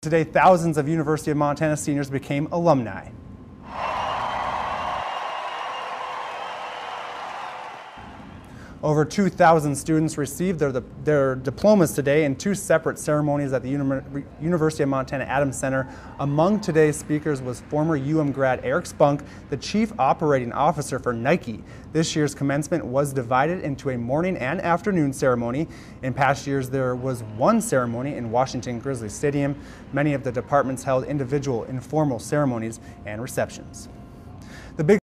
Today, thousands of University of Montana seniors became alumni. Over 2,000 students received their diplomas today in two separate ceremonies at the University of Montana Adams Center. Among today's speakers was former grad Eric Spunk, the Chief Operating Officer for Nike. This year's commencement was divided into a morning and afternoon ceremony. In past years, there was one ceremony in Washington Grizzly Stadium. Many of the departments held individual informal ceremonies and receptions. The big